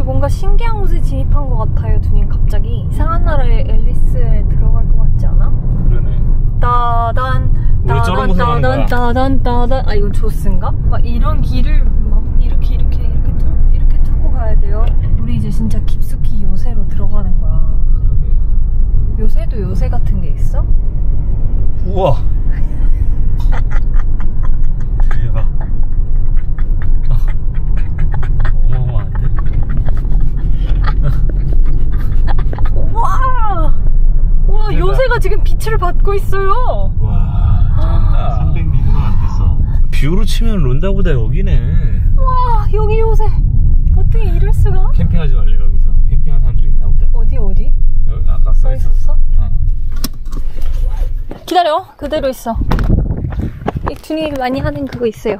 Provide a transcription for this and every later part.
뭔가 신기한 곳에 진입한 것 같아요, 두님. 갑자기 이상한 나라의 앨리스에 들어갈 것 같지 않아? 그러네. 따단. 아, 이건 조스인가? 막 이런 길을 막 이렇게 뚫고 가야 돼요. 우리 이제 진짜 깊숙이 요새로 들어가는 거야. 요새도 요새 같은 게 있어? 우와. 대박. 어마어마한데? 와, 요새가 지금 빛을 받고 있어요. 와, 쩐다. 300m가 안 됐어. 뷰로 치면 론다보다 여기네. 와, 여기 요새 어떻게 이럴 수가? 캠핑하지 말래. 여기서 캠핑하는 사람들이 있나 보다. 어디? 여기 아까 써 있었어? 기다려, 그대로 있어. 이 둔이 많이 하는 그거 있어요.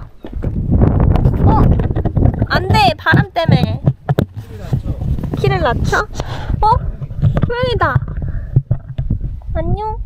안돼, 바람 때문에. 키를 낮춰? 고양이다. 안녕.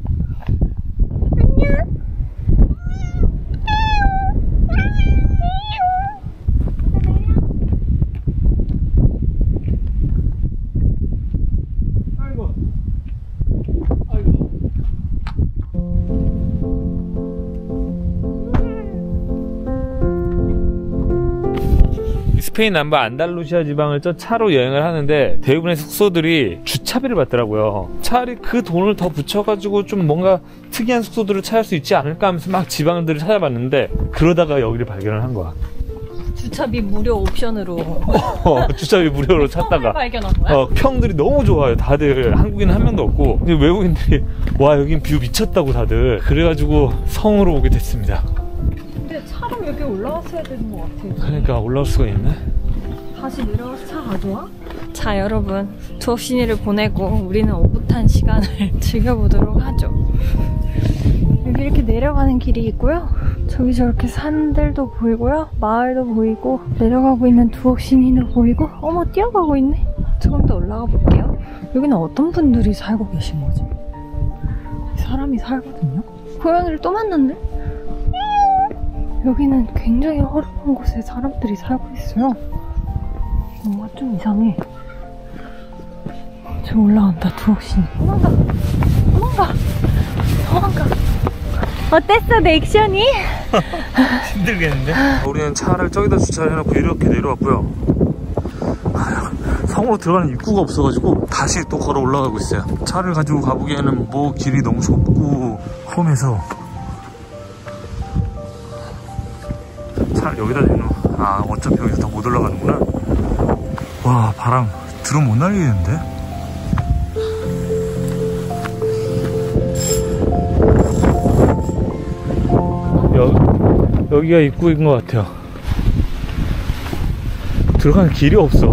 스페인 남부 안달루시아 지방을 저 차로 여행을 하는데 대부분의 숙소들이 주차비를 받더라고요. 차라리 그 돈을 더 붙여가지고 좀 뭔가 특이한 숙소들을 찾을 수 있지 않을까 하면서 막 지방들을 찾아봤는데 그러다가 여기를 발견을 한 거야. 주차비 무료 옵션으로. 주차비 무료로 찾다가 발견한 거야? 평들이 너무 좋아요. 다들 한국인 한 명도 없고 근데 외국인들이 와 여긴 뷰 미쳤다고 다들. 그래가지고 성으로 오게 됐습니다. 근데 차로 여기 올라왔어야 되는 것 같아요. 그러니까 올라올 수가 있네. 다시 내려와서 차 가져와? 자, 여러분, 두옥신이를 보내고 우리는 오붓한 시간을 즐겨보도록 하죠. 여기 이렇게 내려가는 길이 있고요. 저기 저렇게 산들도 보이고요. 마을도 보이고 내려가고 있는 두옥신이도 보이고 어머, 뛰어가고 있네. 조금 더 올라가 볼게요. 여기는 어떤 분들이 살고 계신 거지? 사람이 살거든요? 고양이를 또 만났네? 여기는 굉장히 허름한 곳에 사람들이 살고 있어요. 뭔가 좀 이상해. 저 올라간다, 두옥신이. 도망가. 어땠어, 내 액션이? 힘들겠는데? 우리는 차를 저기다 주차를 해놓고 이렇게 내려왔고요. 성으로 들어가는 입구가 없어가지고 다시 또 걸어 올라가고 있어요. 차를 가지고 가보기에는 뭐 길이 너무 좁고 험해서 차를 여기다 대놓. 어차피 여기서 더 못 올라가는구나. 와, 바람 드럼 못 날리겠는데? 여기가 입구인 것 같아요. 들어가는 길이 없어.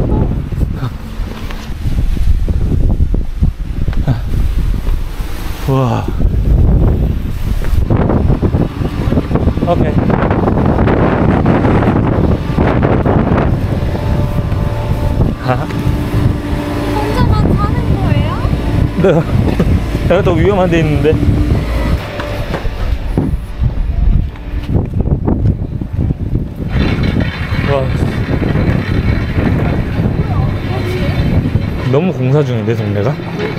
와. 오케이. 혼자만 사는 거예요? 네. 내가 더 위험한 데 있는데. 와. 너무 공사 중인데, 동네가?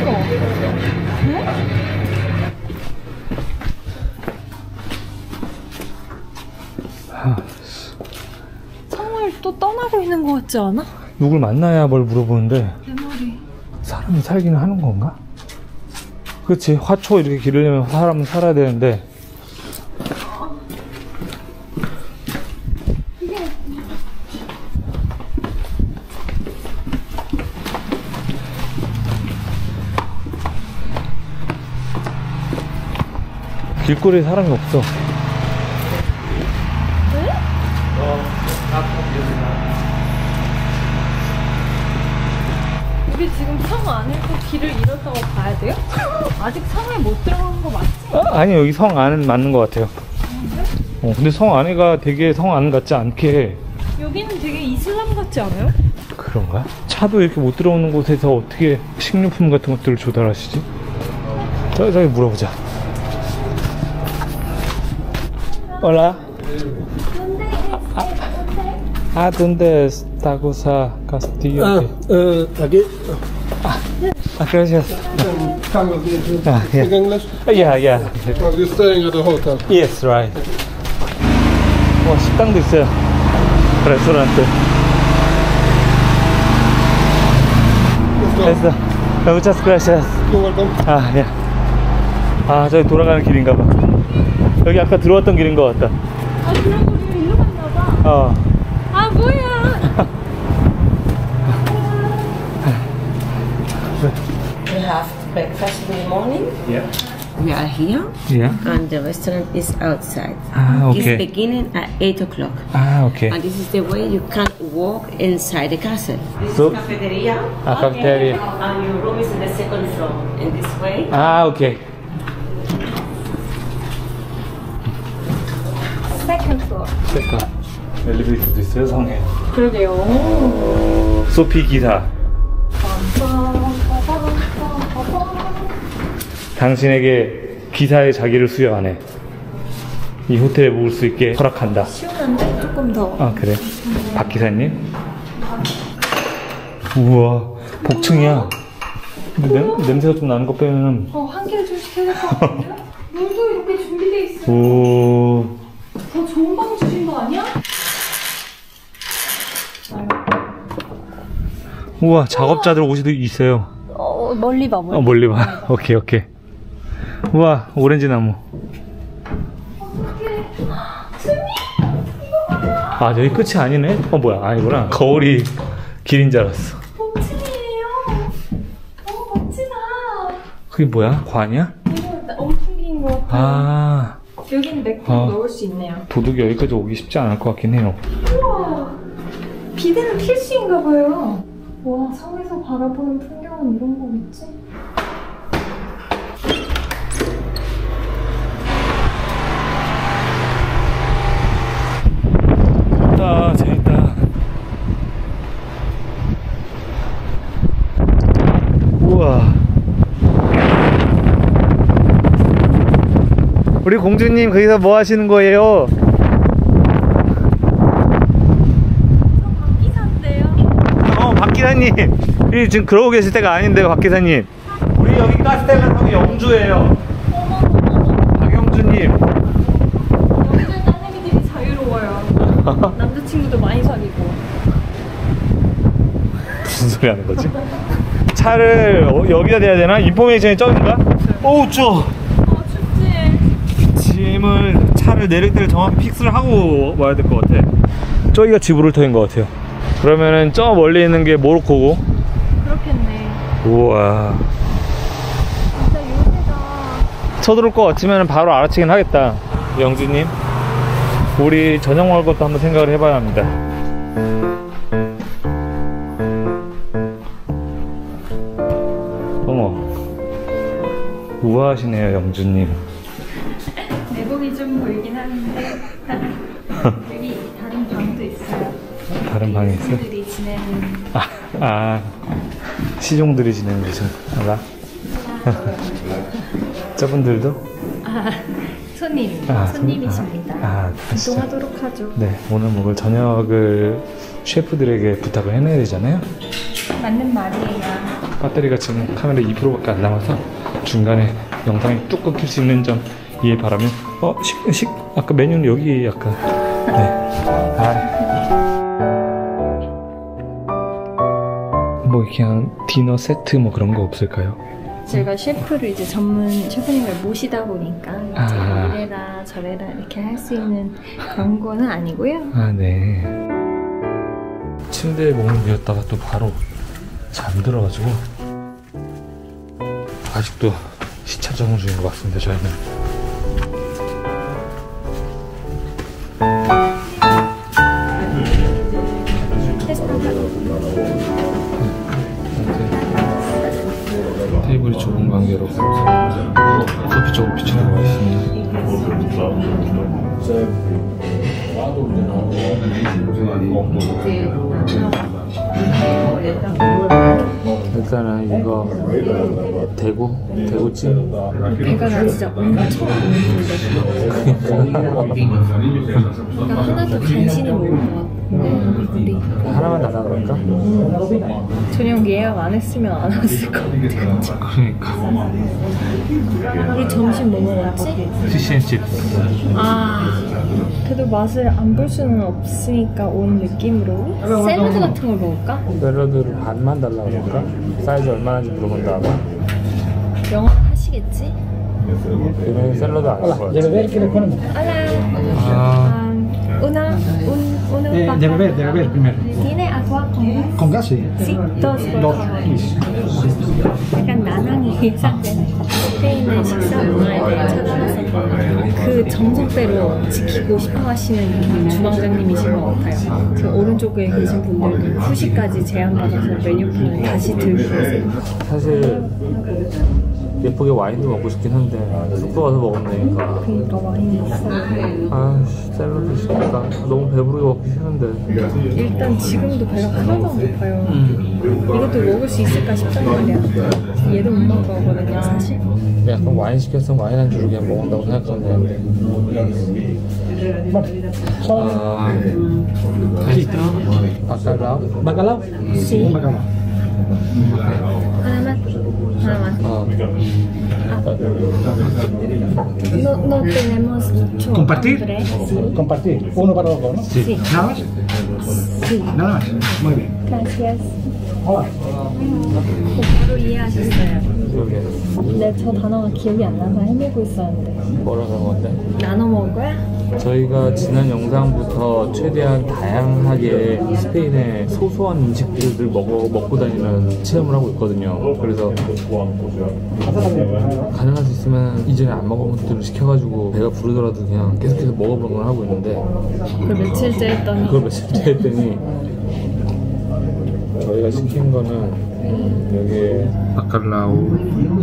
성을 또 떠나고 있는 것 같지 않아? 누굴 만나야 뭘 물어보는데 내 머리. 사람이 살기는 하는 건가? 그렇지, 화초 이렇게 기르려면 사람은 살아야 되는데. 길거리에 사람이 없어. 우리 지금 성 안에서 길을 잃었다고 봐야 돼요? 아직 성에 못 들어간 거 맞지? 아니, 여기 성 안은 맞는 것 같아요. 근데 성 안에가 되게 성 안 같지 않게 해. 여기는 되게 이슬람 같지 않아요? 그런가? 차도 이렇게 못 들어오는 곳에서 어떻게 식료품 같은 것들을 조달하시지? 저기 물어보자. Hola. ¿Dónde está Zaragoza Castillo. Aquí. Gracias. Speak English? Yeah. Well, you're staying at a hotel. Yes, right. 와, 식당도 있어요. 레스토랑트. 됐어. Muchas gracias. You're welcome. 예. 저기 돌아가는 길인가 봐. 여기 아까 들어왔던 길인 것 같다. 그런 거 일로 갔나 봐. 뭐야. We have breakfast in the morning. Yeah. We are here. Yeah. And the restaurant is outside. Okay. It's beginning at 8 o'clock. Okay. And this is the way you can walk inside the castle. This So- is cafeteria. cafeteria. And your room is in the second floor. In this way. Okay. Second floor. 잠깐. 엘리베이터도 있어요, 성에. 그러게요. 소피 기사. 당신에게 기사의 자기를 수여하네. 이 호텔에 묵을 수 있게 허락한다. 시원한데 조금 더. 그래? 박 기사님? 우와, 복층이야. 근데 냄새가 좀 나는 거 빼면. 한 개를 좀 시켜야 될 것 같은데요? 물도 이렇게 준비돼 있어요. 오. 더 좋은 방 주신 거 아니야? 우와, 작업자들 옷이 있어요. 멀리 봐, 멀리. 멀리 봐. 오케이. 우와, 오렌지 나무. 여기 끝이 아니네? 뭐야, 아니구나. 거울이 길인 줄 알았어. 복층이에요. 멋지다. 그게 뭐야? 관이야? 이거 엄청 긴 거 같아요. 여기는 맥주 넣을 수 있네요. 도둑이 여기까지 오기 쉽지 않을 것 같긴 해요. 우와, 비대면 필수인가 봐요. 와, 성에서 바라보는 풍경은 이런 거겠지? 재밌다. 우와. 우리 공주님 거기서 뭐 하시는 거예요? 박 기사님, 지금 그러고 계실 때가 아닌데, 박 기사님. 우리 여기 카스텔라성의 영주예요. 박영주님. 여기는 딸내미들이 자유로워요. 남자친구도 많이 사귀고. 무슨 소리 하는 거지? 차를 여기다 대야 되나? 인포메이션이 저긴가? 어우, 추워. 춥지. 차를 내릴 때를 정확히 픽스를 하고 와야 될 것 같아. 저기가 지브롤터인 것 같아요. 그러면은 저 멀리 있는 게 모로코고. 그렇겠네. 우와. 진짜 요새가. 쳐들어올 것 같으면 바로 알아채긴 하겠다. 영주님, 우리 저녁 먹을 것도 한번 생각을 해봐야 합니다. 어머, 우아하시네요, 영주님. 내복이 좀 보이긴 하는데 여기 다른 방도 있어요. 다른 방에 있어? 시종들이 지내는. 시종들이 지내는 곳인가? 저분들도? 손님이십니다. 이동하도록 하죠. 네, 오늘 먹을 저녁을 셰프들에게 부탁을 해내야 되잖아요. 맞는 말이에요. 배터리가 지금 카메라 2%밖에 안 남아서 중간에 영상이 뚝 끊길 수 있는 점 이해 바라며. 아까 메뉴는 여기 약간. 네. 뭐 그냥 디너 세트 뭐 그런 거 없을까요? 제가 셰프를 이제 전문 셰프님을 모시다 보니까 이래라 저래라 이렇게 할 수 있는 그런 거는 아니고요. 네. 침대에 몸을 누웠다가 또 바로 잠들어가지고 아직도 시차 적응 중인 것 같습니다, 저희는. 테이블이 좁은 관계로 커피 쪽으로 비춰나가고 있습니다. 일단은 이거 대구찜. 배가 나 진짜 엄청 고픈데. 그러니까 하나도 간신히 먹을 것 같아. 우리 하나만 달라 그럴까? 저녁 예약 안 했으면 안 왔을 것 같아. 그러니까. 우리 점심 뭐 먹었지? 피시앤칩스. 아, 그래도 맛을 안 볼 수는 없으니까 온 느낌으로 샐러드 같은 걸 먹을까? 샐러드를 반만 달라 그럴까? 사이즈 얼마나인지 물어본 다음에. 영어 하시겠지? 얘는 샐러드 안 먹어요. Debe ver que le ponen. 아, Una Debe ver primero. ¿Tiene agua con Con gas, sí. Sí, dos, por Dos, favor. please. 약간 나날이 예상되는 스페인의 식사 문화에 대해 찾아봤었거든요. 그 정석대로 지키고 싶어 하시는 주방장님이신 것 같아요. 저 오른쪽에 계신 분들도 후식까지 제한받아서 메뉴판을 다시 들고 계세요. 사실 예쁘게 와인도 먹고 싶긴 한데 숙소 가서 먹으면 되니까. 그러니까 와인 있어요. 아, 샐러드 시키니까 너무 배부르게 먹기 싫은데. 일단 지금도 배가 하나도 안 고파요. 이것도 먹을 수 있을까 싶단 말이야. 얘도 못 먹을 거거든요, 사실. 약간 와인 시켰으면 와인 한 줄을 그냥 먹는다고 생각하면 되는데. 아, 바칼라우? ¿Bacalao? Sí. Un bacalao. 하나만. 어. No tenemos mucho ¿Compartir? hambre. Sí. Compartir. Uno para los dos, ¿no? Sí. ¿Nada más? Sí. Nada más. Muy bien. Gracias. Hola. 바로 이해하셨어요. 그러게. 근데 저 단어가 기억이 안 나서 헤매고 있었는데. 뭐라고 한 건데? 나눠 먹을 거야? 저희가 지난 영상부터 최대한 다양하게 스페인의 소소한 음식들을 먹고 다니는 체험을 하고 있거든요. 그래서 가능할 수 있으면 이전에 안 먹어본 것들을 시켜가지고 배가 부르더라도 그냥 계속해서 먹어보는 걸 하고 있는데 그걸 며칠째 했더니 그걸 며칠째 했더니 저희가 시킨 거는 여기에 바칼라우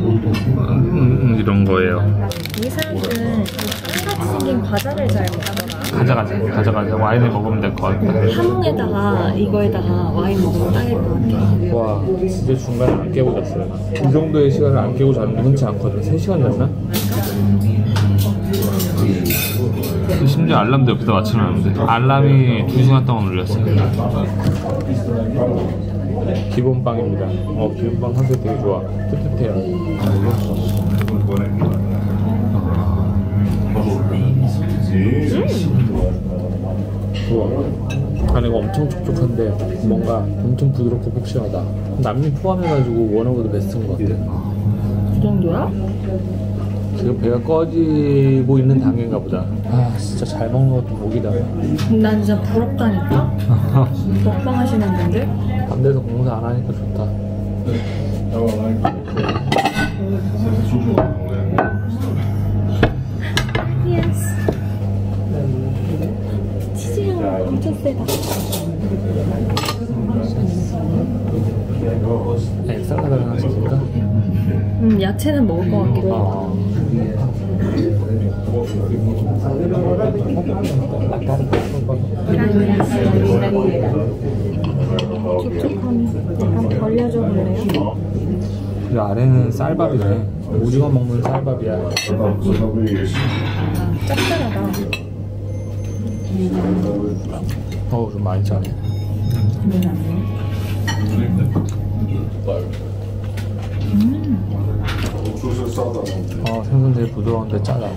이런 거예요. 이 사람들은 똑같이 생긴 과자를 잘 먹더라. 가져가자. 와인을 먹으면 될 것 같아. 하몽에다가 이거에다가 와인 먹으면 딱일 것 같아. 와, 진짜 중간에 안 깨고 잤어요. 이 정도의 시간을 안 깨고 자는 게 흔치 않거든. 3시간 잤나? 심지어 알람도 옆에다 맞춰놨는데 알람이 2시간 동안 울렸어요. 기본빵입니다. 기본빵 한색 되게 좋아. 뜨뜻해요. 좋아. 안에가 엄청 촉촉한데 뭔가 엄청 부드럽고 폭신하다. 남미 포함해가지고 원어보다 베스트인 것 같아. 그 정도야? 지금 배가 꺼지고 있는 단계인가 보다. 아, 진짜 잘 먹는 것도 복이다. 난 진짜 부럽다니까? 먹방 하시는 분들? 밤새서 공사 안 하니까 좋다. 예스. 치즈향 엄청 세다. 샐러드를 하나 시킬까? 야채는 먹을 것 같기도 하고. 촉촉함이 약간 벌려줘 볼래요? 그 아래는 쌀밥이네. 오징어 먹는 쌀밥이야. 짭짤하다. 좀 많이 짜네. 생선 되게 부드러운데 짜다.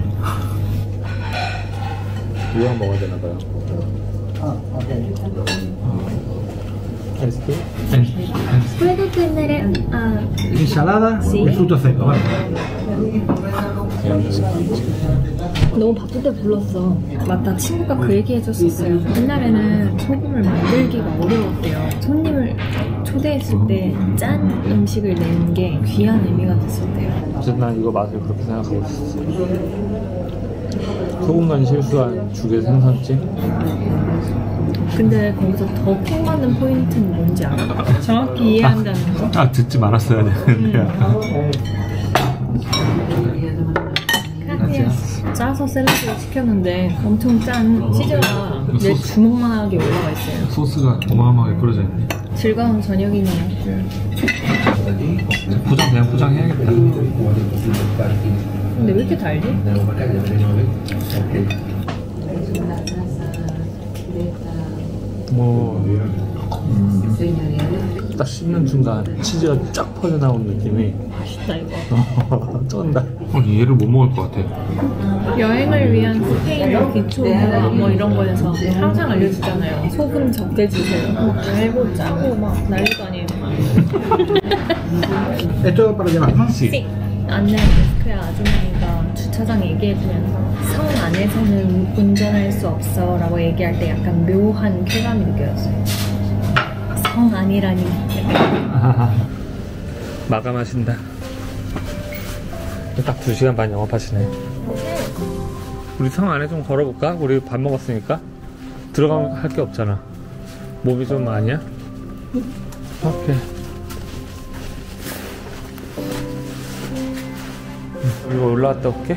이왕 먹어야 되나봐요. ¿Esto? ¿Puedo tener Ensalada Sí. y fruto seco, vale. 너무 바쁠 때 불렀어. 맞다, 친구가 그 얘기 해줬었어요. 옛날에는 소금을 만들기가 어려웠대요. 손님을 초대했을 때 짠 음식을 내는 게 귀한 의미가 됐었대요. 어쨌든 난 이거 맛을 그렇게 생각하고 있었어. 소금간 실수한 죽의 생선찜? 근데 거기서 더 킹 받는 포인트는 뭔지 알아? 정확히 이해한다는 거? 듣지 말았어야 되는데. 짜서 샐러드를 시켰는데 엄청 짠 치즈가 내 주먹만하게 올라가 있어요. 소스가 어마어마하게 뿌려져 있네. 즐거운 저녁이네요. 그냥 포장해야겠다. 근데 왜 이렇게 달지? 딱 씹는 순간 치즈가 쫙 퍼져나오는 느낌이 맛있다 이거. 쩐다. 얘를 못 먹을 것 같아. 여행을 위한 스페인어 기초 뭐 이런 거에서 항상 알려주잖아요. 소금 적게 주세요. 알고 짜고 막 난리도 아니에요. Esto para llevar, ¿no? 씩 안내 데스크의 아주머니가 주차장 얘기해주면서 성 안에서는 운전할 수 없어 라고 얘기할 때 약간 묘한 쾌감이 느껴졌어요. 성 안이라니. 마감하신다. 딱 2시간 반 영업하시네. 우리 성 안에 좀 걸어볼까? 우리 밥 먹었으니까 들어가면 할 게 없잖아. 몸이 좀 아니야? 오케이. 이거 올라갔다 올게.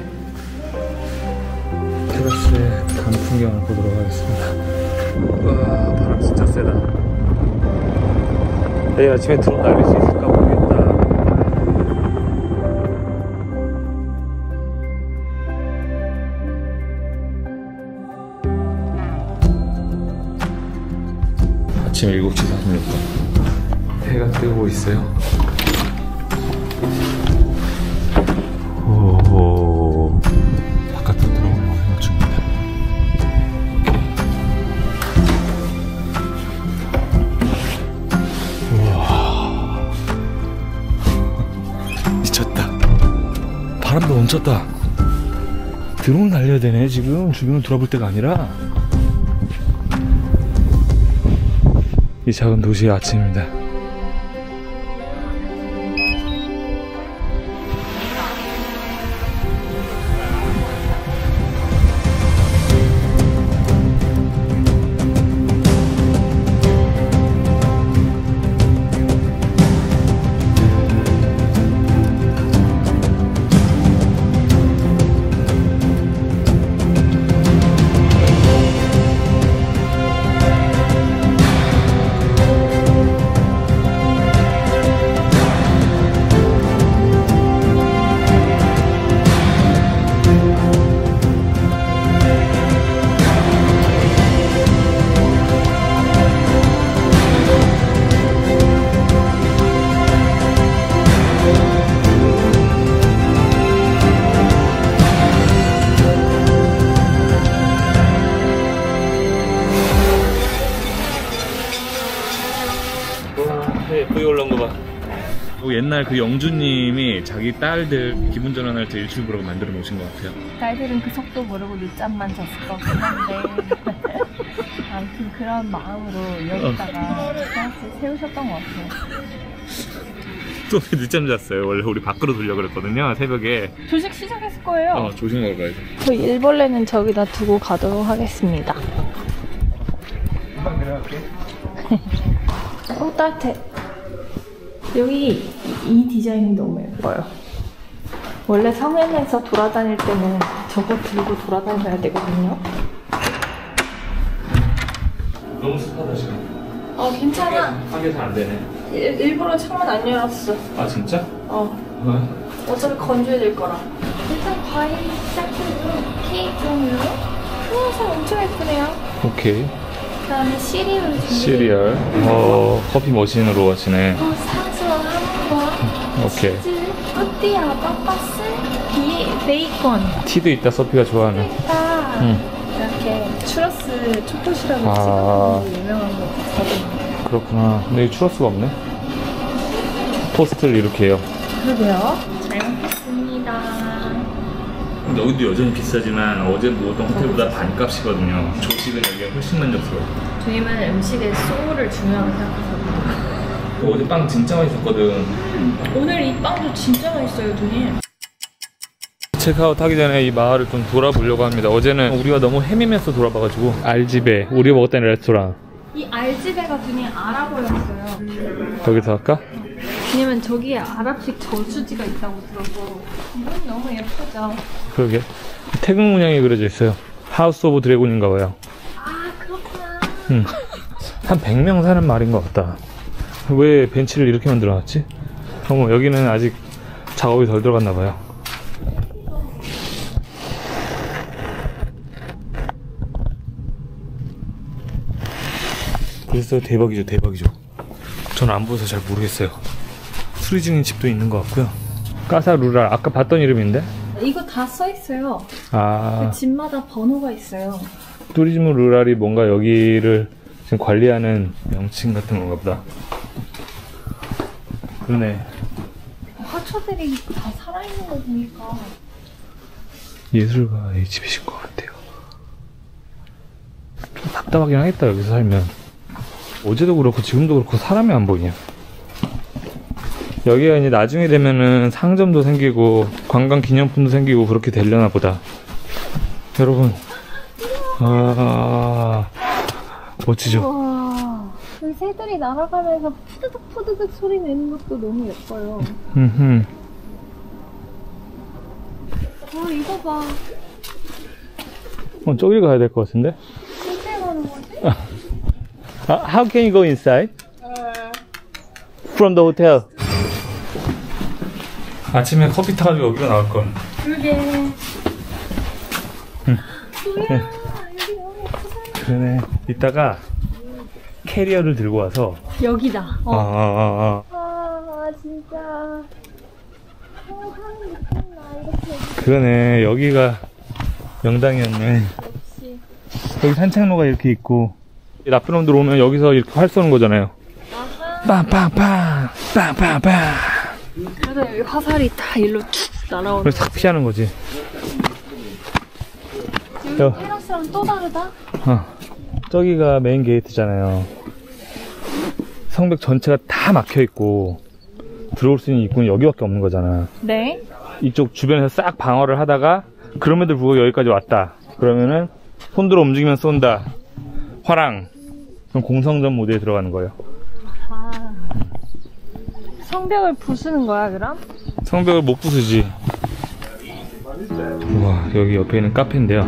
테라스의 밤 풍경을 보도록 하겠습니다. 우와, 바람 진짜 세다. 내일 아침에 드론 날릴 수 있을까 모르겠다. 아침 7시 46분. 해가 뜨고 있어요. 오, 바깥으로 들어오려고 생각 중입니다. 우와, 미쳤다. 바람도 멈췄다. 드론 날려야 되네. 지금 주변을 돌아볼 때가 아니라. 이 작은 도시의 아침입니다. 예쁘게 올라온 거 봐. 옛날 그 영주님이 자기 딸들 기분 전환할 때 일출보라고 만들어 놓으신 것 같아요. 딸들은 그 속도 모르고 늦잠만 잤을 것 같긴 한데 아무튼 그런 마음으로 여기다가 테라스 세우셨던 것 같아요. 또 늦잠 잤어요. 원래 우리 밖으로 두려고 그랬거든요. 새벽에. 조식 시작했을 거예요. 조심하고 가야죠. 저 일벌레는 저기다 두고 가도록 하겠습니다. 금방 내려갈게. 따뜻해. 여기 이 디자인이 너무 예뻐요. 원래 성현에서 돌아다닐 때는 저거 들고 돌아다녀야 되거든요. 너무 습하다 지금. 괜찮아. 하게 잘 안 되네. 일부러 창문 안 열었어. 아 진짜? 어차피 건조해야 될 거라. 일단 과일 시작해서 케이크 종류. 우와, 엄청 예쁘네요. 오케이. 그다음에 시리얼 준비. 시리얼. 커피 머신으로 하시네. 사즈와 함과 오케이. 치즈, 또띠아, 빠빠스, 베이컨. 티도 있다. 서피가 좋아하는. 있다. 이렇게 추러스 초코시럽을 찍어서 유명한 거 같거든요. 그렇구나. 근데 추러스가 없네. 토스트를 이렇게 해요. 그러게요. 잘 먹겠습니다. 근데 여기도 여전히 비싸지만 어제 먹었던 호텔보다 반값이거든요. 조식은 여기가 훨씬 만족스러워. 저희는 음식의 소울을 중요하게 생각해서. 어제 빵 진짜 맛있었거든. 오늘 이 빵도 진짜 맛있어요, 돈이. 체크아웃 하기 전에 이 마을을 좀 돌아보려고 합니다. 어제는 우리가 너무 헤매면서 돌아봐가지고. 알지베, 우리가 먹었던 레스토랑. 이 알지베가 돈이 아랍어였어요. 여기서 할까? 왜냐면 저기에 아랍식 저수지가 있다고 들어서. 이건 너무 예쁘죠? 그러게. 태극 문양이 그려져 있어요. 하우스 오브 드래곤인가 봐요. 아, 그렇구나. 한 100명 사는 마을인 것 같다. 왜 벤치를 이렇게 만들어놨지? 여기는 아직 작업이 덜 들어갔나 봐요. 그래서 대박이죠, 대박이죠. 저는 안 보여서 잘 모르겠어요. 수리 중인 집도 있는 것 같고요. 까사루랄, 아까 봤던 이름인데? 이거 다 써있어요. 아, 그 집마다 번호가 있어요. 투리즘 루랄이 뭔가 여기를 지금 관리하는 명칭 같은 건가 보다. 그러네. 화초들이 다 살아있는 거 보니까. 예술가의 집이실 것 같아요. 좀 답답하긴 하겠다, 여기서 살면. 어제도 그렇고 지금도 그렇고 사람이 안 보이냐. 여기가 이제 나중에 되면은 상점도 생기고 관광 기념품도 생기고 그렇게 되려나 보다. 여러분, 아, 멋지죠? 와, 여기 새들이 날아가면서 푸드득 푸드득 소리 내는 것도 너무 예뻐요. 이거 봐. 저길 가야 될 것 같은데? 어떻게 가는 거지? How can you go inside? From the hotel. 아침에 커피 타가지고 여기로 나올걸. 그러게. 뭐야, 여기 너무 예쁘잖아. 그러네. 이따가 캐리어를 들고 와서. 여기다. 진짜. 하는 느낌 나, 이렇게. 그러네. 여기가 명당이었네. 역시. 여기 산책로가 이렇게 있고, 나쁜 놈들 오면 여기서 이렇게 활 쏘는 거잖아요. 빵빵빵 빵빵빵. 그래서 여기 화살이 다 일로 툭 날아오는. 그래서 싹 피하는 거지. 여기 테라스랑 또 다르다? 저기가 메인 게이트잖아요. 성벽 전체가 다 막혀있고 들어올 수 있는 입구는 여기밖에 없는 거잖아. 네. 이쪽 주변에서 싹 방어를 하다가 그럼에도 불구하고 여기까지 왔다. 그러면은 손들어 움직이면 쏜다. 화랑. 그럼 공성전 모드에 들어가는 거예요. 성벽을 부수는 거야, 그럼? 성벽을 못 부수지. 우와, 여기 옆에 있는 카페인데요.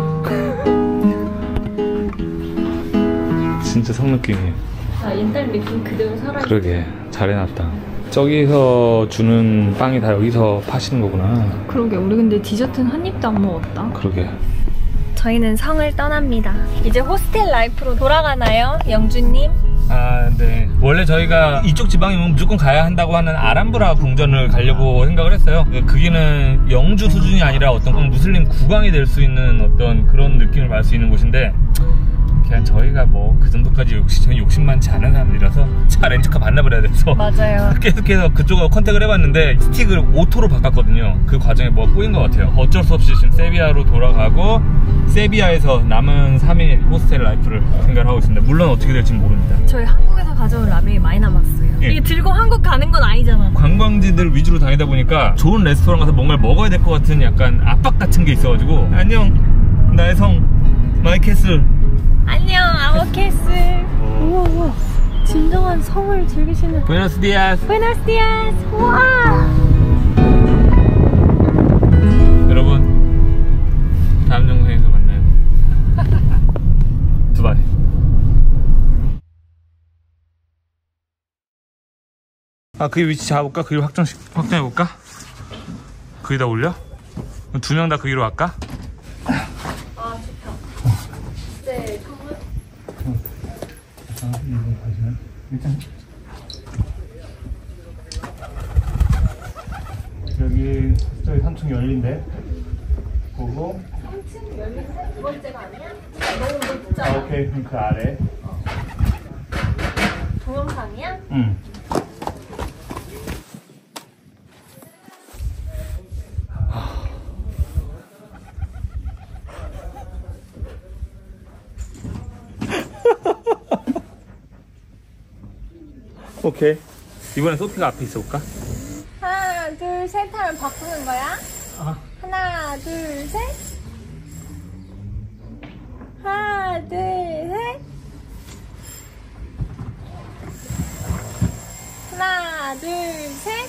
진짜 성 느낌이에요. 옛날 느낌 그대로 살아있어. 그러게, 잘 해놨다. 저기서 주는 빵이 다 여기서 파시는 거구나. 그러게, 우리 근데 디저트는 한 입도 안 먹었다. 그러게. 저희는 성을 떠납니다. 이제 호스텔 라이프로 돌아가나요, 영주님? 아, 네. 원래 저희가 이쪽 지방이면 무조건 가야 한다고 하는 아람브라 궁전을 가려고 생각을 했어요. 거기는 영주 수준이 아니라 어떤 무슬림 국왕이 될 수 있는 어떤 그런 느낌을 받을 수 있는 곳인데, 그냥 저희가 뭐 그 정도까지 저희 욕심 많지 않은 사람들이라서 차 렌트카 반납을 해야 돼서 맞아요. 계속해서 그쪽하고 컨택을 해봤는데 스틱을 오토로 바꿨거든요. 그 과정에 뭐가 꼬인 것 같아요. 어쩔 수 없이 지금 세비야로 돌아가고 세비야에서 남은 3일 호스텔 라이프를 생각을 하고 있습니다. 물론 어떻게 될지 모릅니다. 저희 한국에서 가져온 라면이 많이 남았어요. 예. 이게 들고 한국 가는 건 아니잖아. 관광지들 위주로 다니다 보니까 좋은 레스토랑 가서 뭔가를 먹어야 될 것 같은 약간 압박 같은 게 있어가지고 안녕 나의 성 마이캐슬. 안녕, 아워캐슬. 우와, 우와. 진정한 성을 즐기시는. Buenos días. Buenos días. 와. 여러분, 다음 영상에서 만나요. 두바이. 아, 그 위치 잡아볼까? 그 위로 확정해볼까? 거기다 올려? 두 명 다 그 위로 갈까? 아, 좋다. 네, 정말. 일단 여기 저기 3층 열린데 보고 3층 열린데 두 번째가 아니야? 너무 높잖아. 오케이, 그럼 그 아래. 동영상이야? 응. 오케이. 이번엔 소피가 앞에 있어볼까? 하나, 둘, 셋 하면 바꾸는 거야? 하나, 둘, 셋. 하나, 둘, 셋. 하나, 둘, 셋.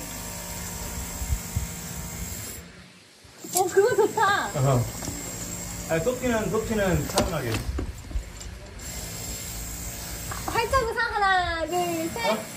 그거 좋다. 아니, 소피는 차분하게. 활짝우상 하나, 둘, 셋.